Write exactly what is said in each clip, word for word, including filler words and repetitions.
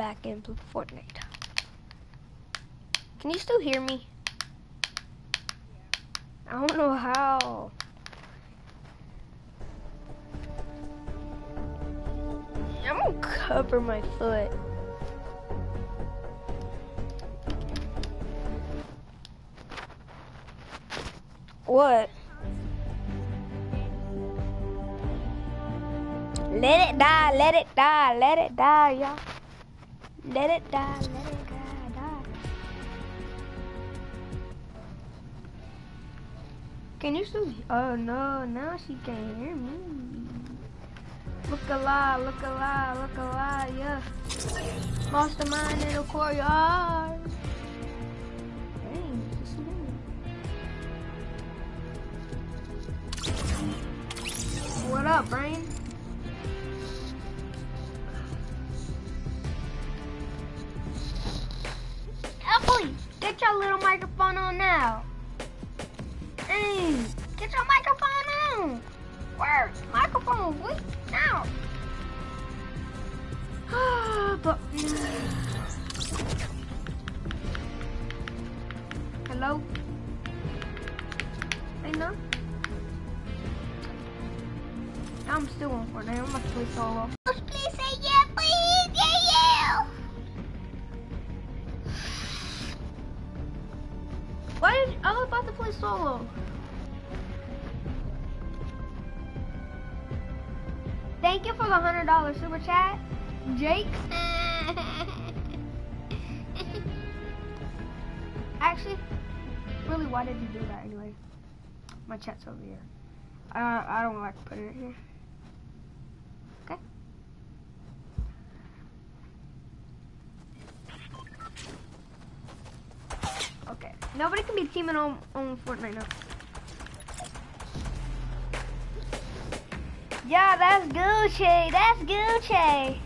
back into Fortnite. Can you still hear me? I don't know how. I'm gonna cover my foot. What? Let it die, let it die, let it die, y'all. Let it die, let it die, die. Can you still? Oh no, now she can't hear me. Look alive, look alive, look alive, yeah. Lost the mind in the courtyard. Dang, just me. What up, brain? Emily, get your little microphone on now. Hey, get your microphone on. Where? Microphone, wait, now. But, hello? Hey, no? I'm still on Fortnite. I'm about to play solo. Please say yeah, please. Yeah, yeah. Why did you, I was about to play solo. Thank you for the one hundred dollar super chat, Jake. Actually, really, why did you do that anyway? My chat's over here. Uh, I don't like putting it here. Okay. Okay. Nobody can be teaming on, on Fortnite now. Yeah, that's Gucci. That's Gucci.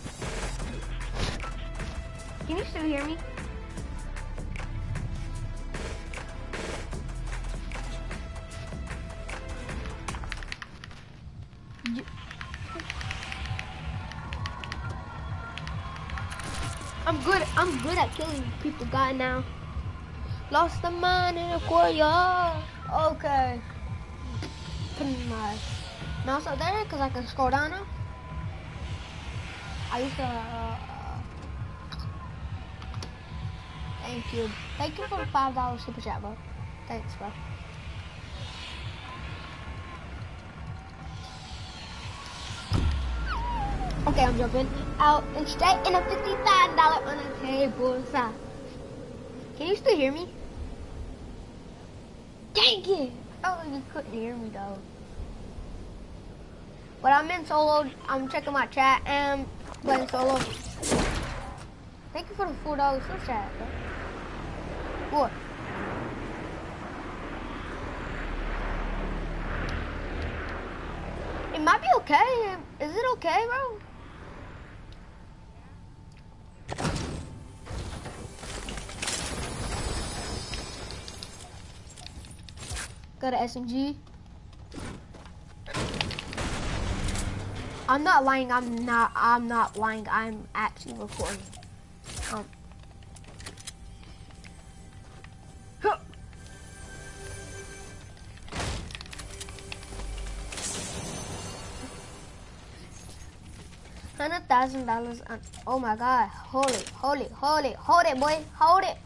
Can you still hear me? I'm good. I'm good at killing people. God now. Lost the mind in a courtyard. Okay. Pretty much. Now it's up there because I can scroll down now. I used to. Uh, thank you. Thank you for the five dollar super chat, bro. Thanks, bro. Okay, I'm jumping out and straight in a fifty-five dollar on a table side. Can you still hear me? Dang it! Oh, you couldn't hear me though. But I'm in solo. I'm checking my chat and playing solo. Thank you for the four dollar super chat, bro. What? It might be okay. Is it okay, bro? Got an S M G. I'm not lying. I'm not. I'm not lying. I'm actually recording. Um. Huh. Hundred thousand dollars. Oh my God! Hold it! Hold it! Hold it! Hold it, boy! Hold it!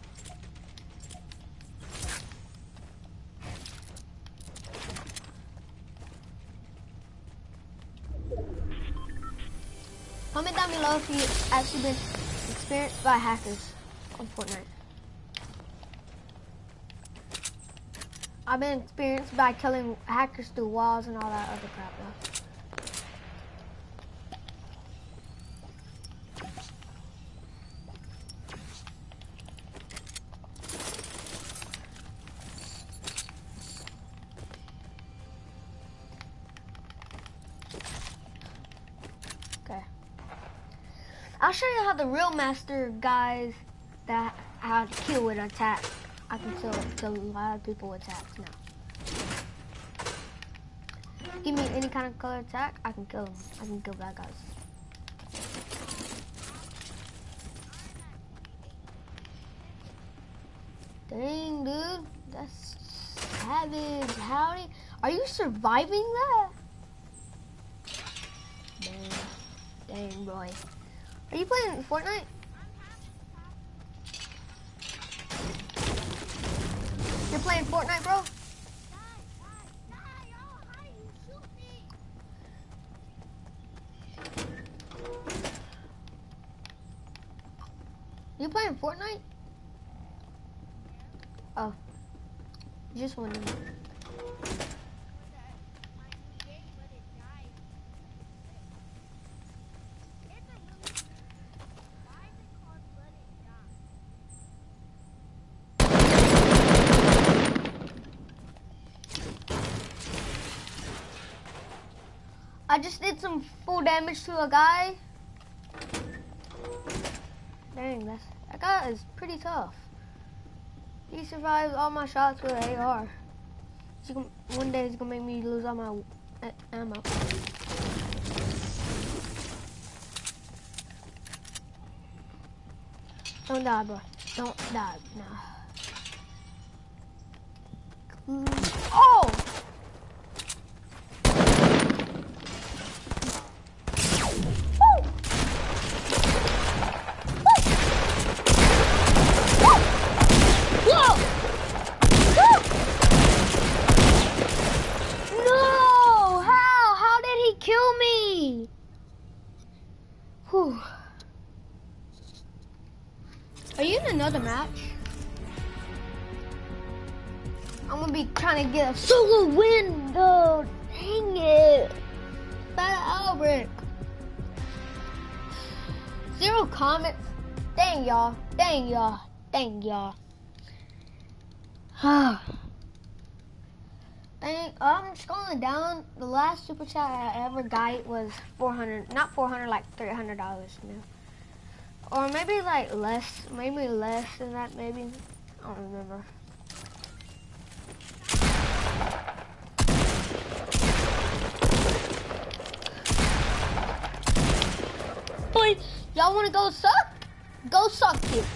Comment down below if you've actually been experienced by hackers on Fortnite. I've been experienced by killing hackers through walls and all that other crap though. I'll show you how the real master guys that how to kill with attack. I can kill, kill a lot of people with attacks now. Give me any kind of color attack, I can kill them. I can kill bad guys. Dang, dude. That's savage. How do are you surviving that? Dang. Dang, boy. Are you playing Fortnite? You're playing Fortnite, bro? You playing Fortnite? Oh, just wondering. I just did some full damage to a guy. Dang, that's, that guy is pretty tough. He survives all my shots with an A R. He's gonna, one day he's gonna make me lose all my uh, ammo. Don't die, bro. Don't die. Nah. Oh! Are you in another match? I'm gonna be trying to get a solo win, though. Dang it. Bad Albrecht. Zero comments. Dang y'all. Dang y'all. Dang y'all. Dang, I'm scrolling down. The last super chat I ever got was four hundred, not four hundred, like three hundred dollars, you know. Or maybe like less, maybe less than that, maybe. I don't remember. Boy, y'all wanna go suck? Go suck it.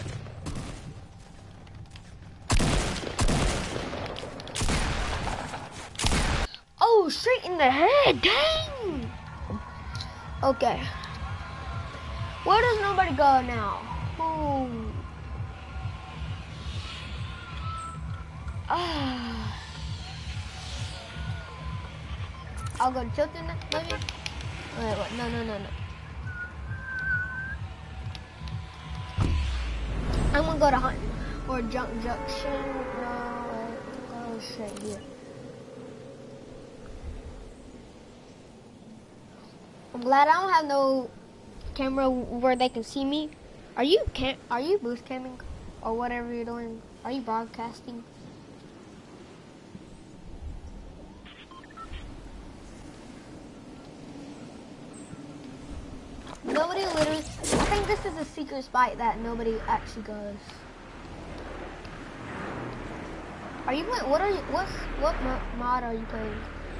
Oh, straight in the head, dang! Okay. Where does nobody go now? Ooh. Ah. I'll go to Tilton, maybe? Wait, wait, no, no, no, no. I'm gonna go to Hunt or Junk Junction. No, go straight here. I'm glad I don't have no camera where they can see me. Are you can are you boost camming or whatever you're doing? Are you broadcasting? Nobody literally. I think this is a secret spot that nobody actually goes. Are you playing? What are you? What's what mod are you playing?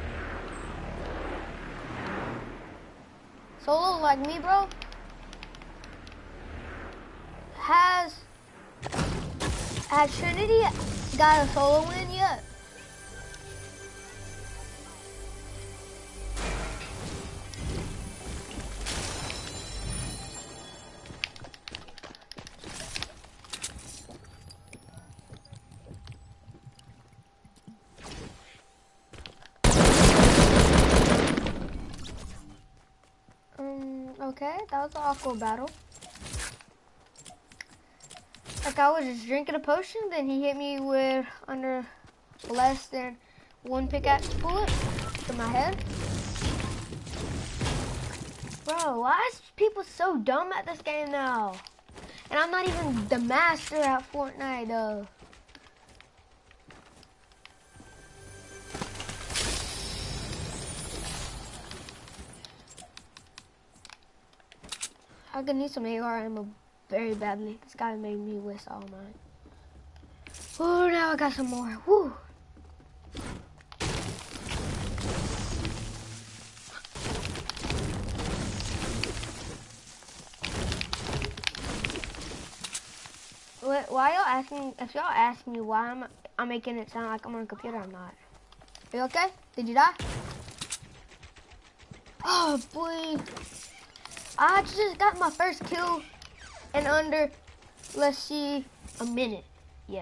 Solo like me, bro? Has has Trinity got a solo win yet? Um, okay, that was an awkward battle. Like I was just drinking a potion, then he hit me with under less than one pickaxe bullet to my head. Bro, why is people so dumb at this game now? And I'm not even the master at Fortnite though. I could need some A R ammo very badly. This guy made me waste all mine. Oh, now I got some more. Woo! wh- why y'all asking? If y'all ask me why I'm, I'm making it sound like I'm on a computer, I'm not. Are you okay? Did you die? Oh boy! I just got my first kill in under, let's see, a minute. Yeah.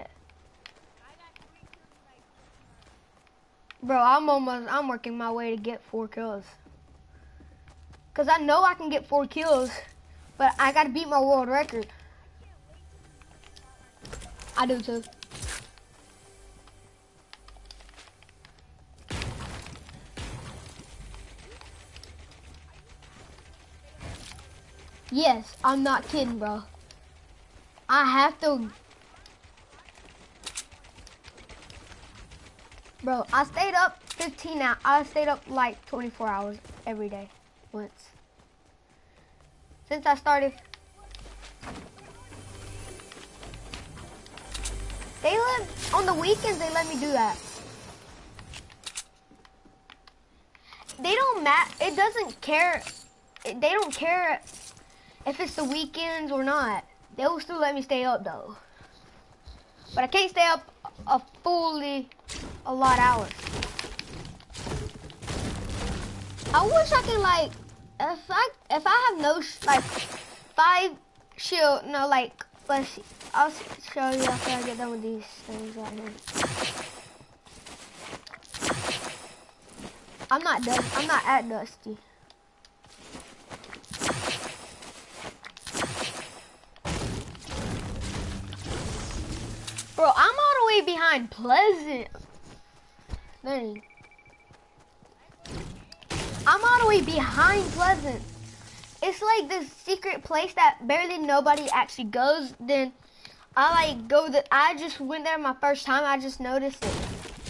Bro, I'm almost. I'm working my way to get four kills. Cause I know I can get four kills, but I gotta beat my world record. I do too. Yes, I'm not kidding, bro. I have to. Bro, I stayed up fifteen hours. I stayed up like twenty-four hours every day once. Since I started. They let, on the weekends, they let me do that. They don't mat, it doesn't care, it, they don't care if it's the weekends or not. They will still let me stay up though. But I can't stay up a fully, a lot of hours. I wish I could like, if I, if I have no, sh like, five shield, no like, let's see. I'll show you after I get done with these things right here. I'm not done. I'm not at Dusty. Bro, I'm all the way behind Pleasant. Dang. I'm all the way behind Pleasant. It's like this secret place that barely nobody actually goes. Then I like go the I just went there my first time. I just noticed it.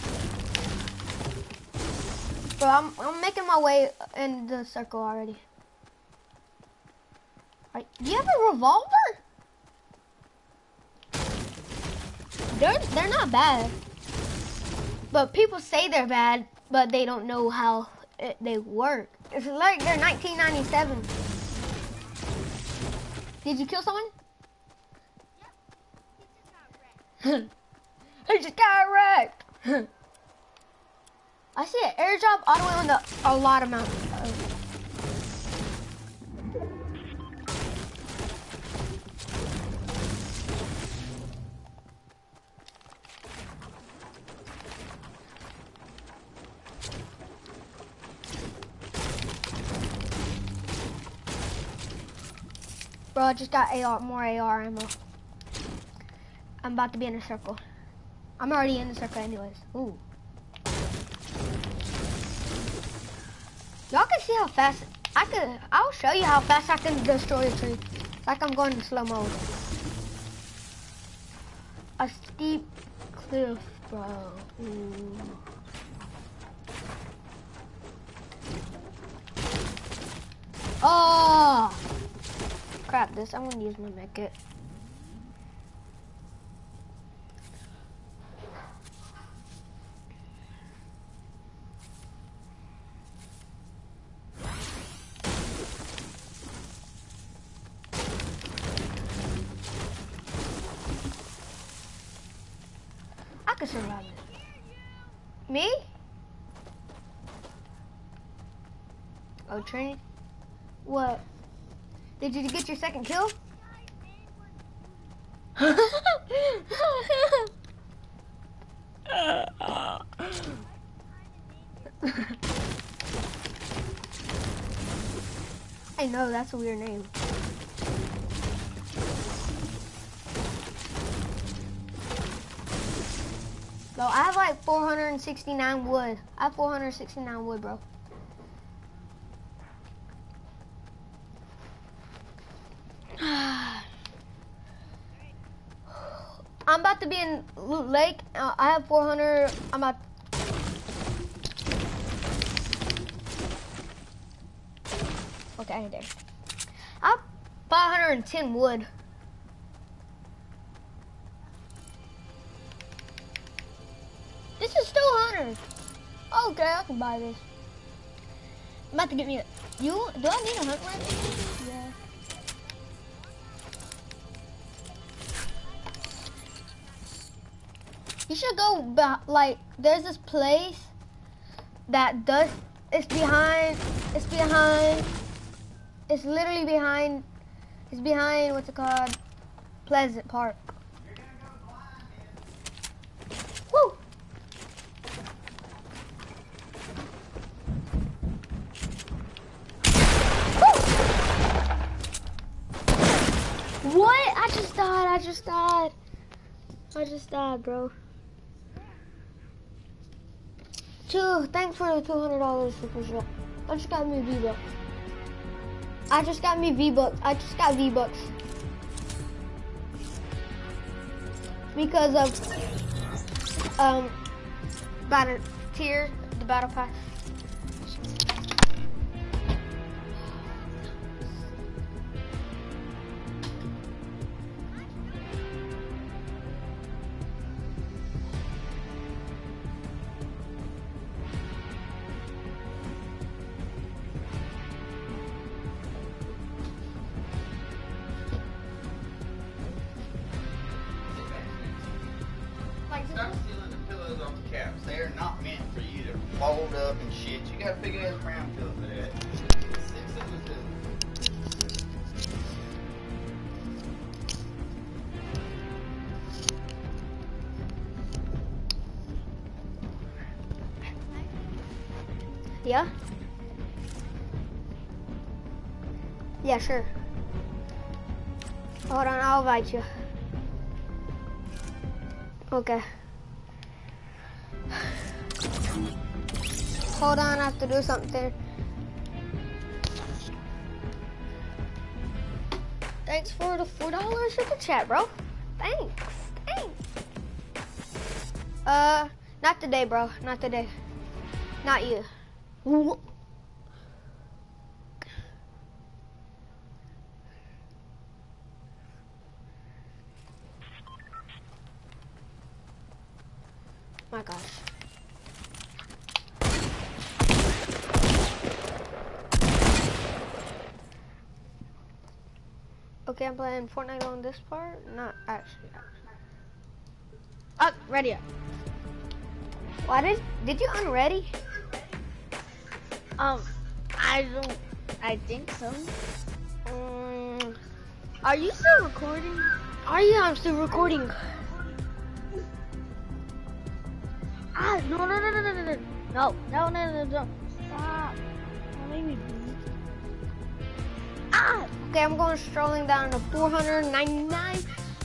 Bro, I'm I'm making my way in the circle already. Right, do you have a revolver? They're they're not bad. But people say they're bad, but they don't know how it, they work. It's like they're nineteen ninety-seven. Did you kill someone? I just got wrecked. I see an airdrop all the way on the a lot of mountains. Bro, I just got A R, more A R ammo. I'm about to be in a circle. I'm already in the circle anyways. Ooh. Y'all can see how fast I could. I'll show you how fast I can destroy a tree. It's like I'm going in slow mode. A steep cliff, bro. Ooh. Oh! Crap, this. I'm gonna use my medkit. I could survive it. Me? Oh, Trini? What? Did you get your second kill? I know, that's a weird name. Bro, I have like four hundred sixty-nine wood. I have four hundred sixty-nine wood, bro. I'm about to be in Loot Lake. Uh, I have four hundred. I'm about. Okay, I ain't there. I have five hundred ten wood. This is still one hundred. Okay, I can buy this. I'm about to get me a. You do I need a hunt rifle? Yeah. You should go, be- like, there's this place that does, it's behind, it's behind, it's literally behind, it's behind, what's it called, Pleasant Park. Woo! What? I just died. I just died. I just died, bro. Two. Thanks for the two hundred dollars super shot. I just got me V-Bucks. I just got me V-Bucks. I just got V-Bucks. Because of um battle tier, the battle pass. Stop stealing the pillows off the caps. They are not meant for you to fold up and shit. You got a big ass brown pillow for that. Six of them pillows. Yeah? Yeah, sure. Hold on, I'll invite you. Okay. Hold on, I have to do something. Thanks for the four dollar super chat, bro. Thanks. Thanks. Uh, not today, bro. Not today. Not you. Wh- My gosh. Okay, I'm playing Fortnite on this part. Not actually. Up, ready up. Why did did you unready? Um, I don't. I think so. Um, Are you still recording? are you? I'm still recording. Ah, no, no, no, no, no, no, no, no, no, no, no, no. Stop. Don't make me bleed. Ah. Okay, I'm going strolling down to four hundred ninety-nine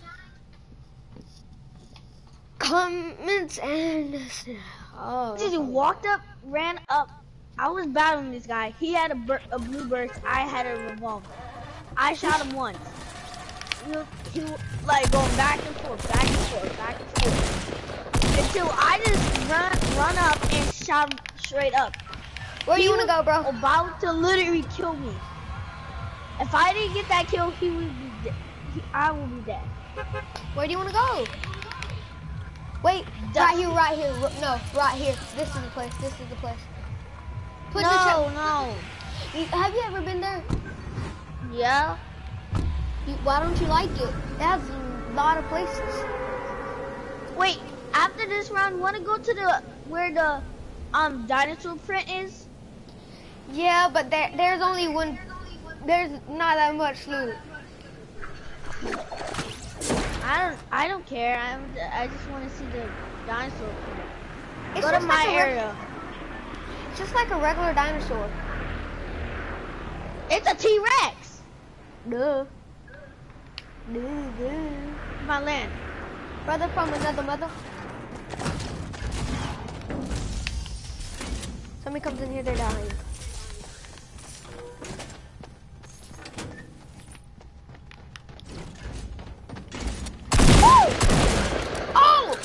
comments and oh. Just walked up, ran up. I was battling this guy. He had a, bur a blue burst. I had a revolver. I shot him once. He was, he was like going back and forth, back and forth, back and forth, until I just run, run up and shot him straight up. Where do He you wanna was go, bro? About to literally kill me. If I didn't get that kill, he would be dead. He, I will be dead. Where do you wanna go? Wait, right here, right here. r- No, right here. This is the place. This is the place. Put your No, check- no. You- Have you ever been there? Yeah. You, why don't you like it? It has a lot of places. Wait. After this round, wanna go to the where the um dinosaur print is? Yeah, but there, there's only one. There's not that much loot. I don't. I don't care. I'm. I just want to see the dinosaur print. It's Go to just my like a reg- area. It's just like a regular dinosaur. It's a T-Rex. Duh. Duh, duh. My land. Brother from another mother. Somebody comes in here, they're dying. Oh!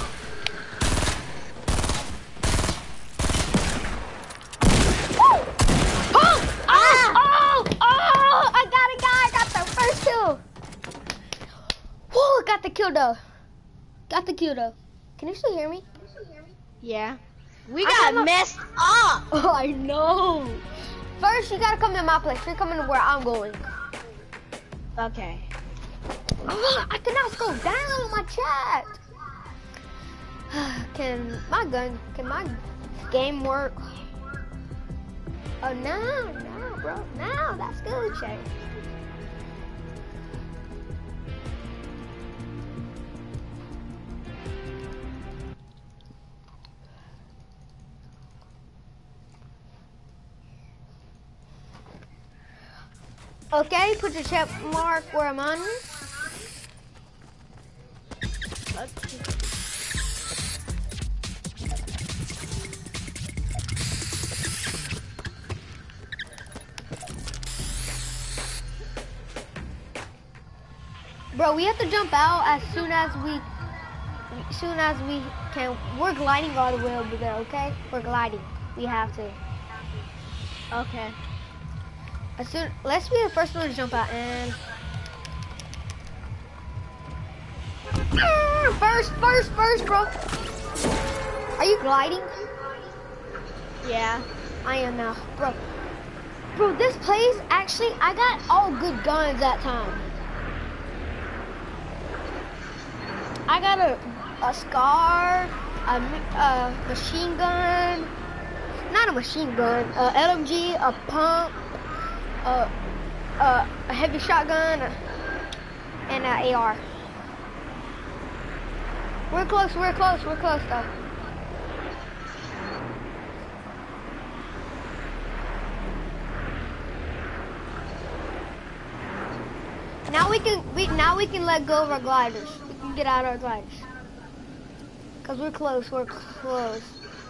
Oh! Oh! Oh! Oh! I got a guy. I got the first kill. Whoa! Got the kill though. Got the kill though. Can you still hear me? Yeah. We I got have a- messed up. Oh, I know. First, you gotta come to my place. You're coming to where I'm going. Okay. Oh, I cannot scroll down on my chat. Can my gun, can my game work? Oh no, no, bro, no, that's good, Shay. Okay, put your check mark where I'm on. Bro, we have to jump out as soon as we, as soon as we can. We're gliding all the way over there, okay? We're gliding. We have to. Okay. As soon, let's be the first one to jump out and. First, first, first, bro. Are you gliding? Yeah. I am now, bro. Bro, this place actually, I got all good guns that time. I got a, a SCAR, a, a machine gun, not a machine gun, a L M G, a pump, a, a, a heavy shotgun, and an A R. We're close, we're close, we're close though. Now we can, we now we can let go of our gliders. We can get out of our gliders. Cause we're close, we're close.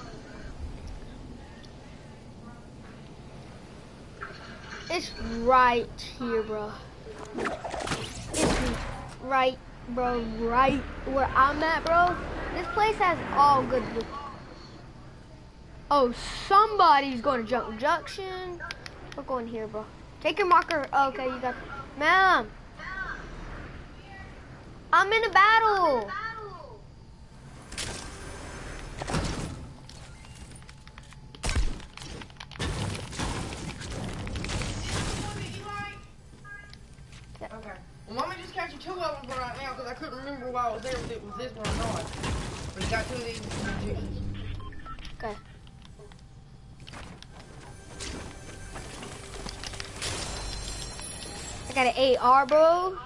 It's right here, bro. It's right, bro, right where I'm at, bro. This place has all good. Oh, somebody's going to Junk Junction. We're going here, bro. Take your marker. Oh, okay, you got, ma'am. I'm in a battle. Okay. Well, let me just catch you two of them for right now because I couldn't remember while I was there if it was this one or not. But you got two of these magicians. Okay. I got an A R, bro.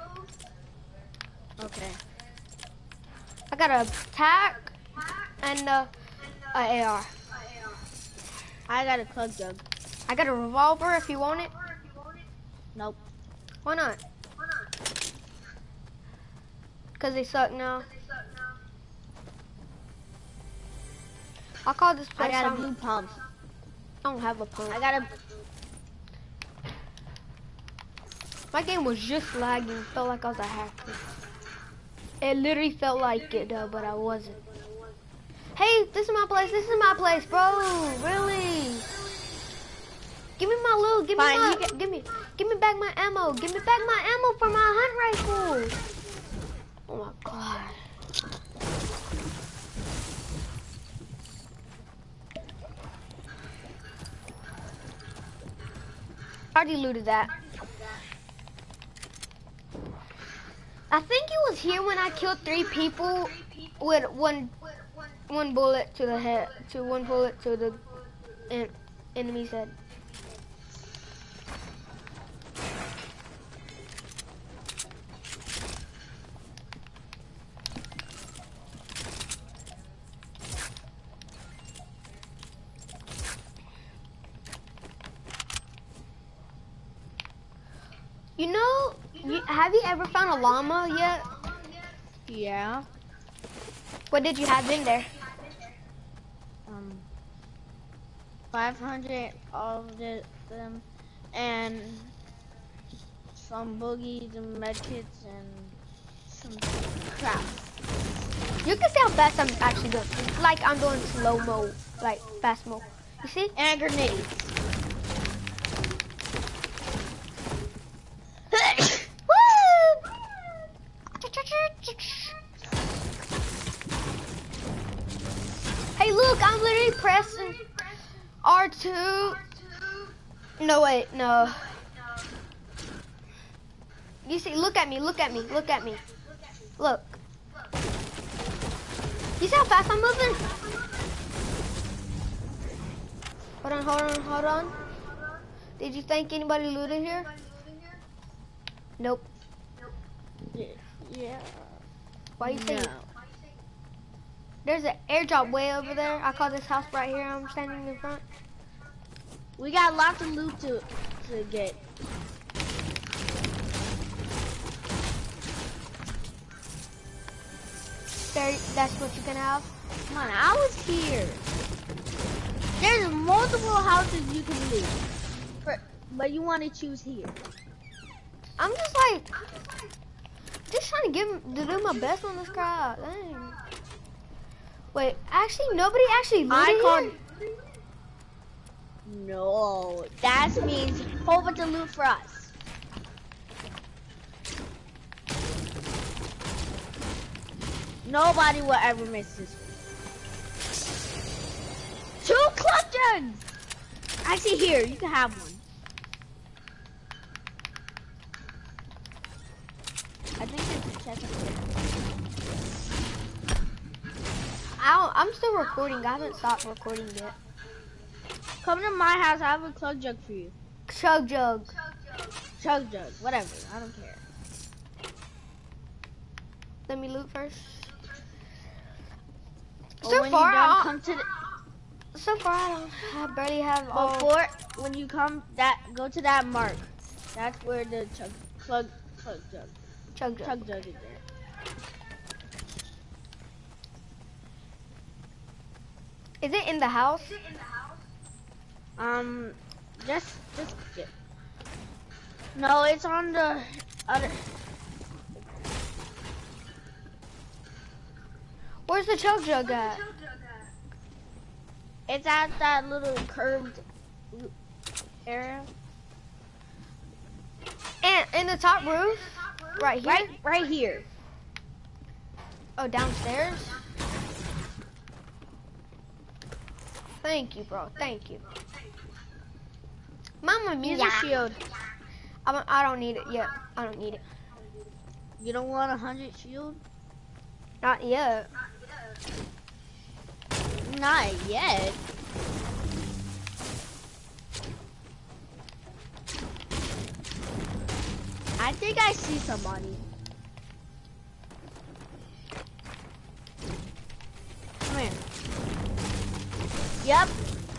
Okay. I got a tac and a, a A R. I got a club jug. I got a revolver if you want it. Nope. Why not? Cause they suck now. I'll call this place. I got a out. blue pump. I don't have a pump. I got a. My game was just lagging. Felt like I was a hacker. It literally felt like it though, but I wasn't. Hey, this is my place. This is my place, bro. Really? Give me my loot. Give Fine, me you my. can- Give me. Give me back my ammo. Give me back my ammo for my hunt rifle. Oh my god. I already looted that. I think it was here when I killed three people with one one bullet to the head, to one bullet to the en enemy's head. You know, you, have you ever found a llama yet? Yeah. What did you have in there? Um. five hundred of the, them, and some boogies and medkits and some crap. You can see how fast I'm actually doing. Like I'm doing slow mo, like fast mo. You see? And grenades. Woo! Hey, look, I'm literally pressing R two. No, wait, no. You see, look at me, look at me, look at me. Look. You see how fast I'm moving? Hold on, hold on, hold on. Did you think anybody looted here? Nope. Yeah. yeah. Why you say? No. There's an airdrop way over there. I call this house right here. I'm standing in front. We got lots of loot to to get. There, that's what you can have. Come on, I was here. There's multiple houses you can loot, for, but you want to choose here. I'm just like, just trying to give to do my best on this crowd. Dang. Wait, actually, nobody actually looted I called. here? No, that means a whole bunch of loot for us. Nobody will ever miss this one. Two club jugs! Actually, here, you can have one. I think there's a chest up there. I don't, I'm still recording. I haven't stopped recording yet. Come to my house, I have a club jug for you. Chug jug. Chug jug, whatever, I don't care. Let me loot first. Or So when far, you're done, I, come to the, so far I don't. I barely have all. before, when you come, that go to that mark. That's where the chug, plug, plug jug, Chug jug. chug jug is there. Is it in the house? Um, just, just get. No, it's on the other. Where's the chug jug at? It's at that little curved area. And in the top roof? Right here? Right, right here. Oh, downstairs? Thank you, bro. Thank you. Mama Use mia. a shield. I don't, I don't need it yet. I don't need it. You don't want a hundred shield? Not yet. Not yet. I think I see somebody. Come here. Yep.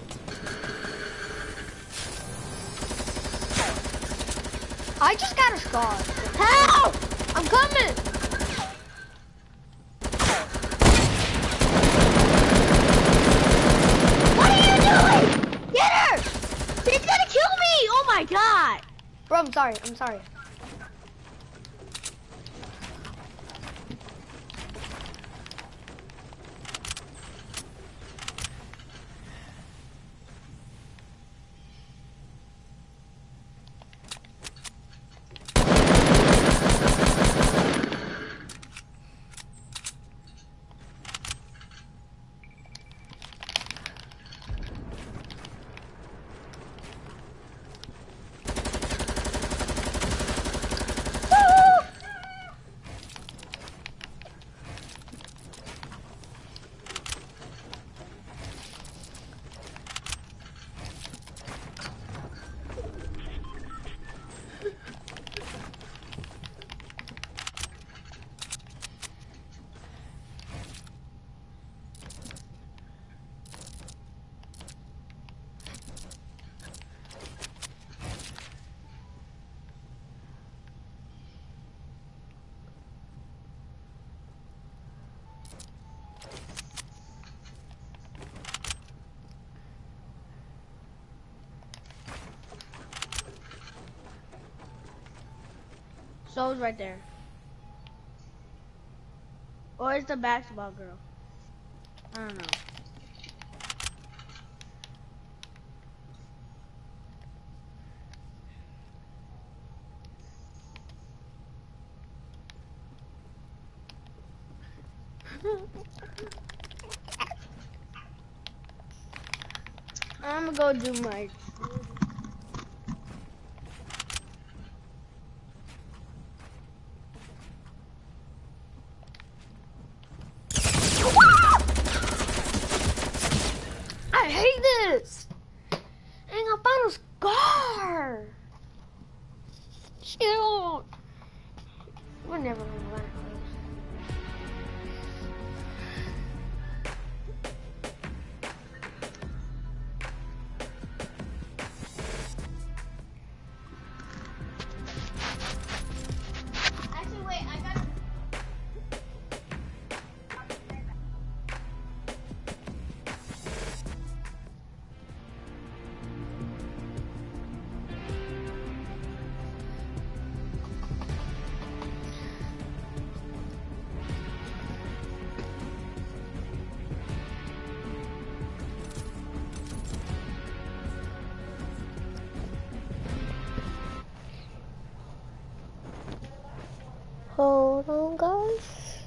I just got a scar. Help! I'm coming! What are you doing? Get her! She's gonna kill me! Oh my god! Bro, I'm sorry. I'm sorry. Soul's right there. Or is the basketball girl? I don't know. I'm gonna go do my. We're never gonna learn this. Actually, wait, I got. Hold on, guys.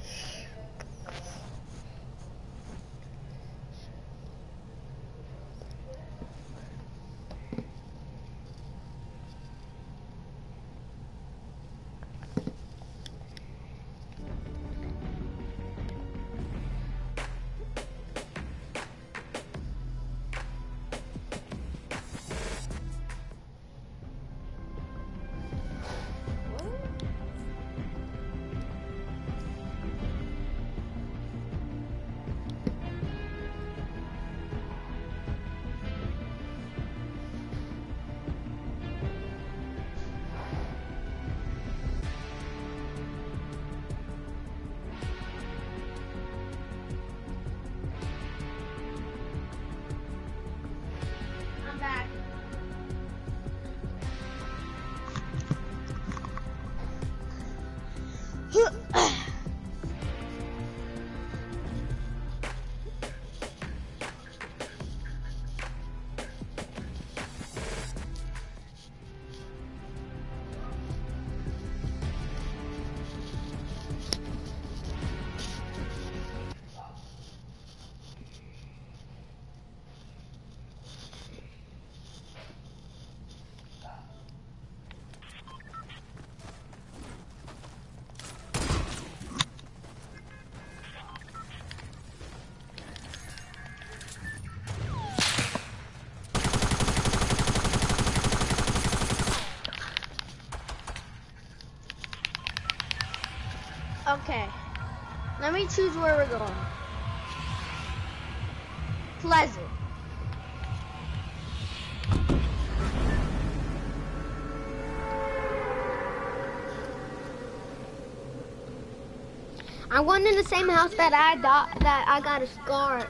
I'm back. Okay. Let me choose where we're going. Pleasant. I'm going in the same house that I got that I got a scar.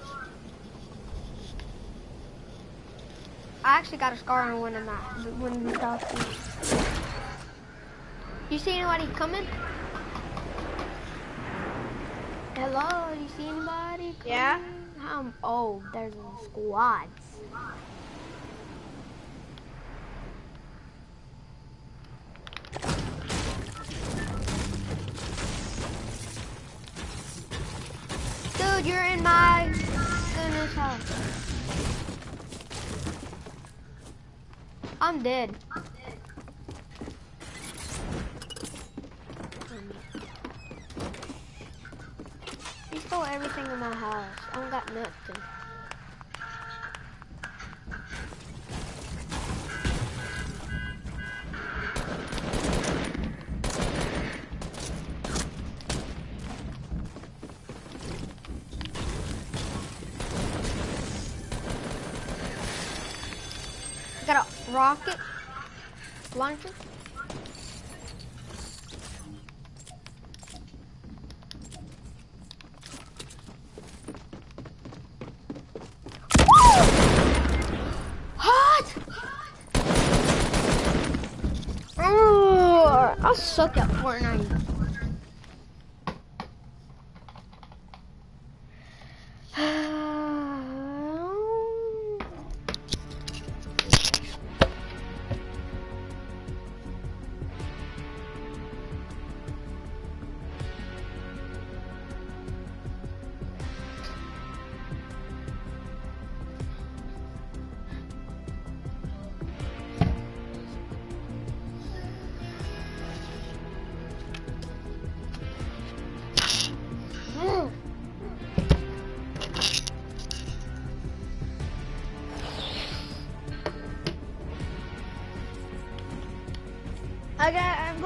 I actually got a scar on one of my one of these houses. You see anybody coming? Hello, you see anybody coming? Yeah. Um, oh, there's squads. Dude, you're in my goodness house. I'm dead. He stole everything in my house. I don't got nothing. Got a rocket launcher. Hot! Oh, I suck at Fortnite.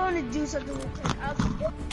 want to do something with it. I'll